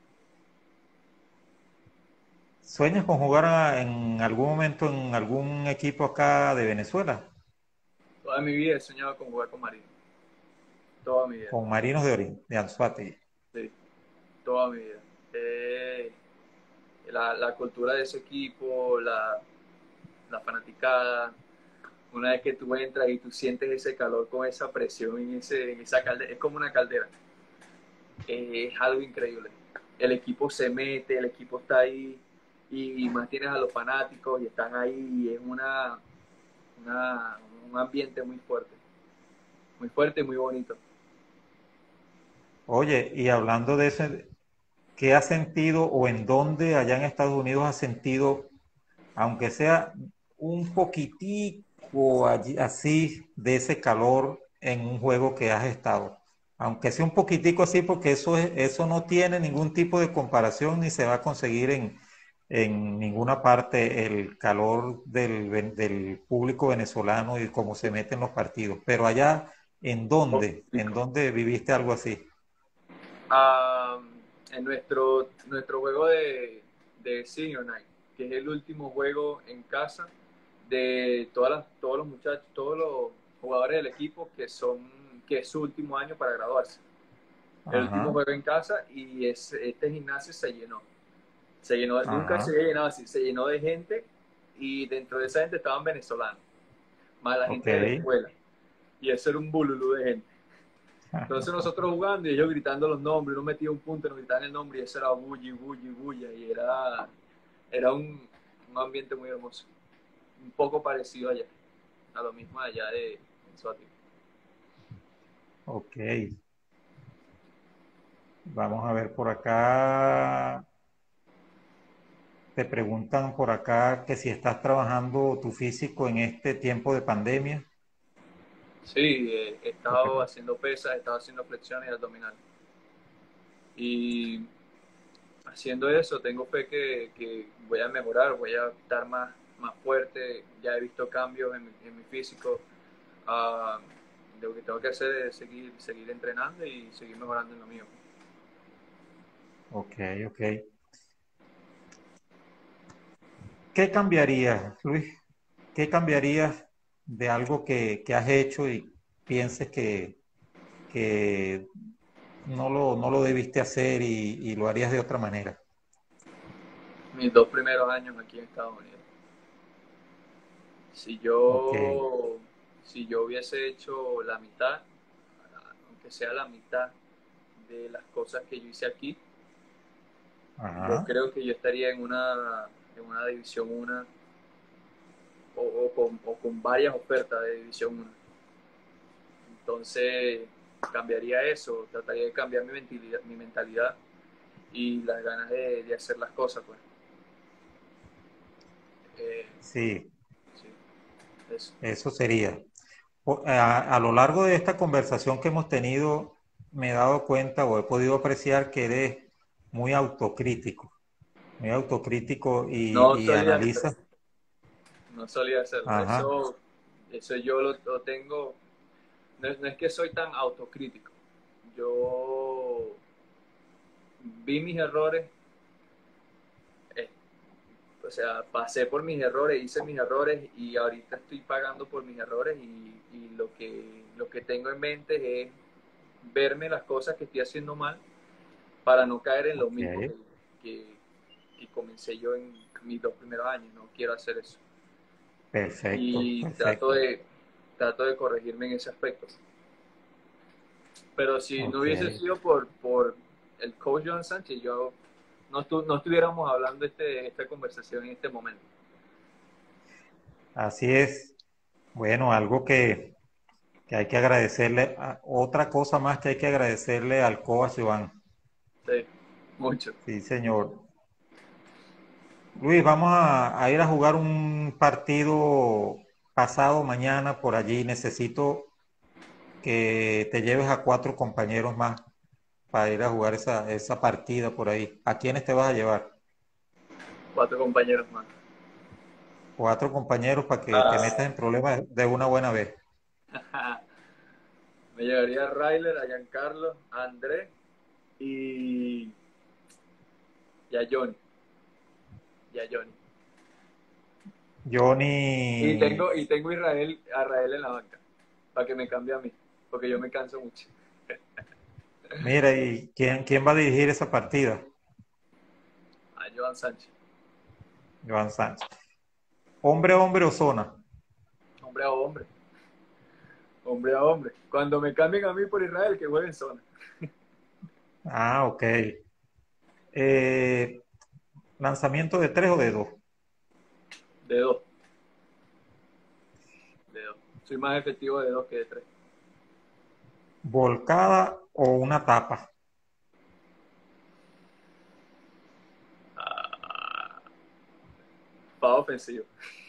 ¿Sueñas con jugar en algún momento en algún equipo acá de Venezuela? Toda mi vida he soñado con jugar con Marino. Toda mi vida. Con Marinos de Anzoátegui. Sí, toda mi vida. La cultura de ese equipo, la fanaticada, una vez que tú entras y tú sientes ese calor con esa presión en esa caldera, es como una caldera. Es algo increíble. El equipo se mete, el equipo está ahí y mantienes a los fanáticos y están ahí y es una, un ambiente muy fuerte y muy bonito. Oye, y hablando de eso, ¿qué has sentido o en dónde allá en Estados Unidos has sentido, aunque sea un poquitico así de ese calor en un juego que has estado? Aunque sea un poquitico así, porque eso no tiene ningún tipo de comparación ni se va a conseguir en ninguna parte el calor del público venezolano y cómo se meten los partidos. Pero allá, ¿en dónde viviste algo así? Ah, en nuestro juego de Senior Night, que es el último juego en casa de todos los muchachos, todos los jugadores del equipo que es su último año para graduarse. El último Ajá, juego en casa y este gimnasio se llenó. Se llenó, nunca se ajá, había llenado así, se llenó de gente y dentro de esa gente estaban venezolanos, más la ok. gente de la escuela. Y eso era un bululú de gente. Entonces nosotros jugando y ellos gritando los nombres, no metía un punto, nos gritaban el nombre y eso era bully, bully, bulla y era un ambiente muy hermoso. Un poco parecido allá, a lo mismo allá de Suati. Ok, vamos a ver por acá. Te preguntan por acá que si estás trabajando tu físico en este tiempo de pandemia. Sí, he ¿Qué te estado haciendo pesas, he estado haciendo flexiones y abdominales. Y haciendo eso, tengo fe que voy a mejorar, voy a estar más fuerte. Ya he visto cambios en mi físico. Uh, lo que tengo que hacer es seguir entrenando y seguir mejorando en lo mío. Ok, ok. ¿Qué cambiarías, Luis? ¿Qué cambiarías de algo que has hecho y pienses que no lo debiste hacer y lo harías de otra manera? Mis 2 primeros años aquí en Estados Unidos. Si Ok, yo, si yo hubiese hecho la mitad, aunque sea la mitad de las cosas que yo hice aquí, yo Ajá. creo que yo estaría en una división 1 o con varias ofertas de división 1. Entonces, cambiaría eso, trataría de cambiar mi mentalidad y las ganas de hacer las cosas, pues. Eh, Sí, sí, eso. eso sería. A lo largo de esta conversación que hemos tenido, me he dado cuenta o he podido apreciar que eres muy muy autocrítico No y solía hacerlo, analizas. no solía hacerlo. Ajá, Eso yo lo tengo, no es que soy tan autocrítico. Yo vi mis errores, eh, o sea, pasé por mis errores, hice mis errores y ahorita estoy pagando por mis errores y lo que tengo en mente es verme las cosas que estoy haciendo mal para no caer en lo mismo ok, que, que comencé yo en mis 2 primeros años. No quiero hacer eso. perfecto, Y perfecto. trato de corregirme en ese aspecto. Pero si no Ok, hubiese sido por el coach Joan Sánchez, yo no estuviéramos hablando esta conversación en este momento. así es. Bueno, algo que hay que agradecerle, otra cosa más que hay que agradecerle al coach Iván. Sí, mucho. Sí, señor. Luis, vamos a ir a jugar un partido pasado mañana por allí. Necesito que te lleves a 4 compañeros más para ir a jugar esa partida por ahí. ¿A quiénes te vas a llevar? 4 compañeros más. 4 compañeros para que te Ah, metas en problemas de una buena vez. me llevaría a Ryler, a Giancarlo, a André y, y a Johnny. Y a Johnny. Johnny, Y tengo a Israel en la banca, para que me cambie a mí, porque yo me canso mucho. mira, ¿y quién va a dirigir esa partida? A Joan Sánchez, Joan Sánchez. ¿Hombre a hombre o zona? hombre a hombre, hombre a hombre. Cuando me cambien a mí por Israel, que juegue en zona. Ah, ok. Eh, ¿Lanzamiento de 3 o de 2? De dos, de dos. Soy más efectivo de dos que de tres. ¿Volcada o una tapa? Ah, para ofensivo.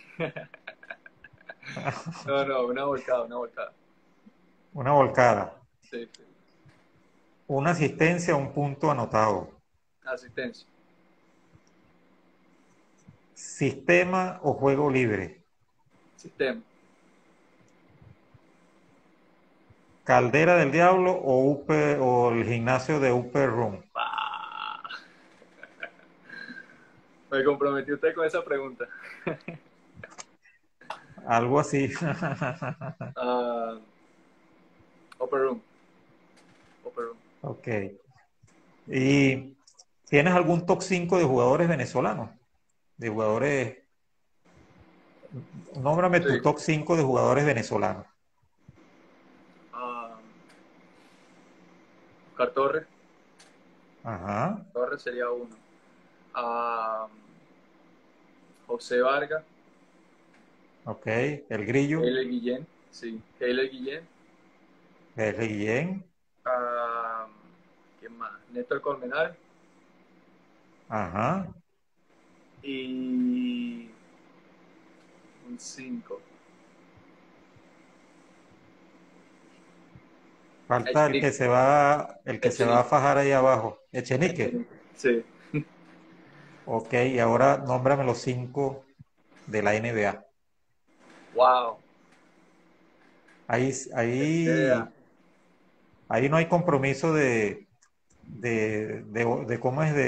No, una volcada, una volcada. Una volcada. Sí, sí. Una asistencia o un punto anotado. Asistencia. Sistema o juego libre. Sistema. Caldera del Diablo o el gimnasio de Upper Room. Ah, me comprometí usted con esa pregunta. Algo así. Uh, upper room. Upper room. Ok. ¿Y tienes algún top 5 de jugadores venezolanos? De jugadores. Nómbrame tu Sí. top 5 de jugadores venezolanos. Uh, Oscar Torres. Ajá. Torres sería uno. Uh, José Vargas. Ok. El Grillo. Heiler Guillén. Sí. Heiler Guillén. El Guillén. Uh, ¿Quién más? Néstor Colmenar. Ajá. Y un 5. Falta Echenique. el que se va a Echenique. fajar ahí abajo. Echenique. Echenique. Sí. Ok, y ahora nómbrame los 5 de la NBA. Wow. Ahí, NBA. ahí no hay compromiso de cómo es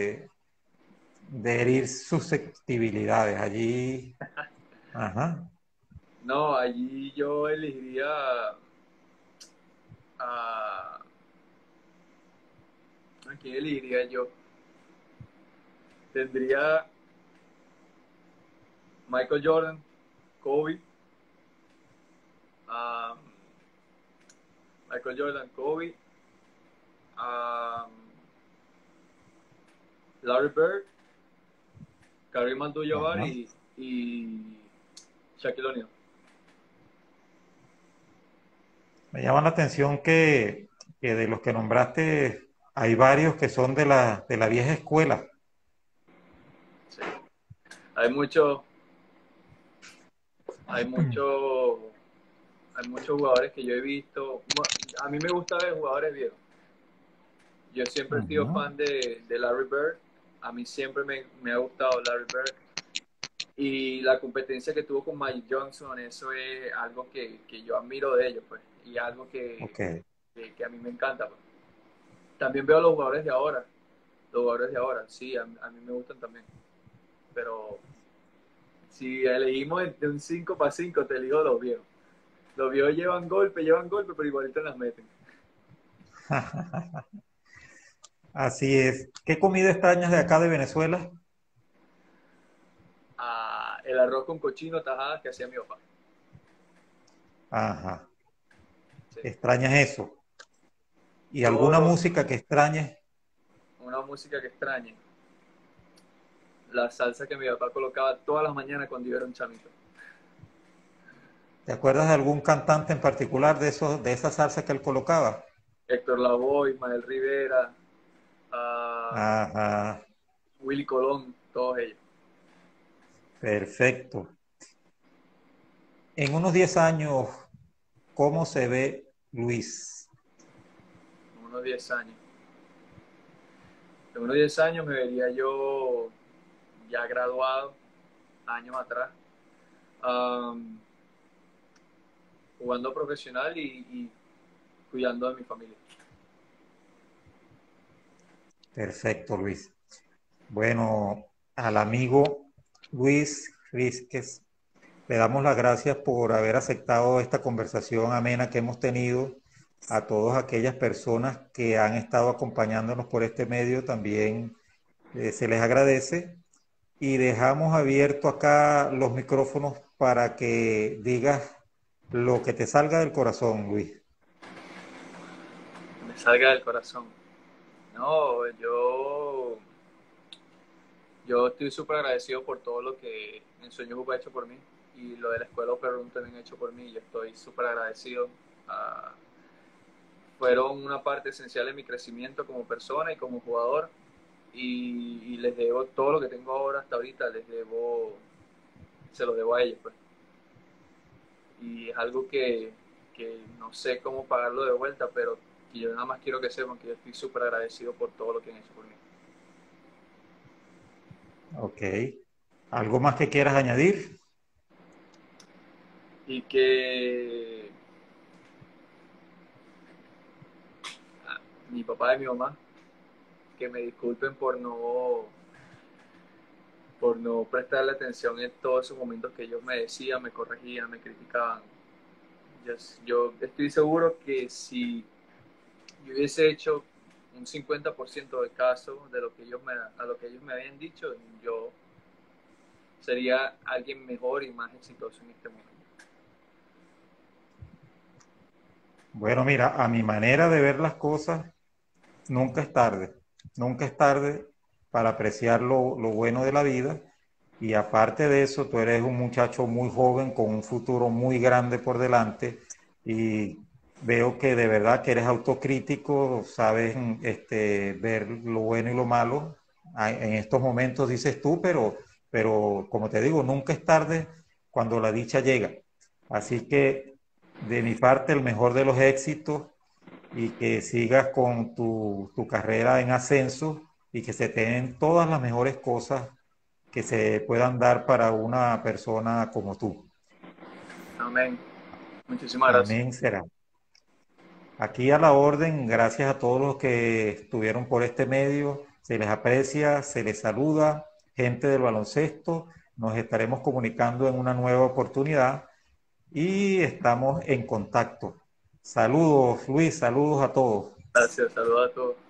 de herir susceptibilidades. Allí, ajá. No, allí yo elegiría a... ¿A quién elegiría yo? Tendría Michael Jordan, Kobe, um, Michael Jordan, Kobe, um, Larry Bird, Kareem Abdul-Jabbar Ajá. y Shaquille O'Neal. Me llama la atención que de los que nombraste hay varios que son de la vieja escuela. Sí. Hay muchos hay mucho, hay muchos jugadores que yo he visto. A mí me gusta ver jugadores viejos. Yo siempre he sido Ujú. fan de Larry Bird. A mí siempre me ha gustado Larry Bird. Y la competencia que tuvo con Magic Johnson, eso es algo que yo admiro de ellos, pues. Y algo Ok. que a mí me encanta, pues. También veo los jugadores de ahora. Los jugadores de ahora, sí, a mí me gustan también. Pero si elegimos de un 5 para 5 te elijo los viejos. Los viejos llevan golpe, pero igualito las meten. Así es. ¿Qué comida extrañas de acá de Venezuela? El arroz con cochino, tajadas que hacía mi papá. Ajá. Sí. ¿Extrañas eso? ¿Y Todos alguna los, música que extrañes? una música que extrañe. La salsa que mi papá colocaba todas las mañanas cuando yo era un chamito. ¿Te acuerdas de algún cantante en particular de esos, de esa salsa que él colocaba? Héctor Lavoe, Ismael Rivera, uh, Ajá. Willy Colón, todos ellos. Perfecto. En unos 10 años, ¿cómo se ve Luis? Unos 10 años. En unos 10 años me vería yo ya graduado, años atrás, um, jugando profesional y cuidando de mi familia. Perfecto, Luis. Bueno, al amigo Luis Rizquez, le damos las gracias por haber aceptado esta conversación amena que hemos tenido. A todas aquellas personas que han estado acompañándonos por este medio también se les agradece y dejamos abierto acá los micrófonos para que digas lo que te salga del corazón, Luis. Me salga del corazón. No, yo estoy súper agradecido por todo lo que en Sueño Jupa ha hecho por mí y lo de la escuela Operrum también ha hecho por mí. Yo estoy súper agradecido. Uh, Fueron una parte esencial de mi crecimiento como persona y como jugador y les debo todo lo que tengo ahora hasta ahorita, se lo debo a ellos, pues. Y es algo que no sé cómo pagarlo de vuelta, pero que yo nada más quiero que sepan que yo estoy súper agradecido por todo lo que han hecho por mí. Ok. ¿Algo más que quieras añadir? Y que mi papá y mi mamá, que me disculpen por no prestarle atención en todos esos momentos que ellos me decían, me corregían, me criticaban. Yo estoy seguro que si yo hubiese hecho un 50% de caso de lo que a lo que ellos me habían dicho, yo sería alguien mejor y más exitoso en este momento. Bueno, mira, a mi manera de ver las cosas, nunca es tarde. Nunca es tarde para apreciar lo bueno de la vida. Y aparte de eso, tú eres un muchacho muy joven con un futuro muy grande por delante. Y veo que de verdad que eres autocrítico, sabes ver lo bueno y lo malo. En estos momentos dices tú, pero como te digo, nunca es tarde cuando la dicha llega. Así que de mi parte, el mejor de los éxitos y que sigas con tu carrera en ascenso y que se te den todas las mejores cosas que se puedan dar para una persona como tú. Amén. Muchísimas gracias. Amén será. Aquí a la orden, gracias a todos los que estuvieron por este medio, se les aprecia, se les saluda, gente del baloncesto, nos estaremos comunicando en una nueva oportunidad y estamos en contacto. Saludos, Luis, saludos a todos. Gracias. Saludos a todos.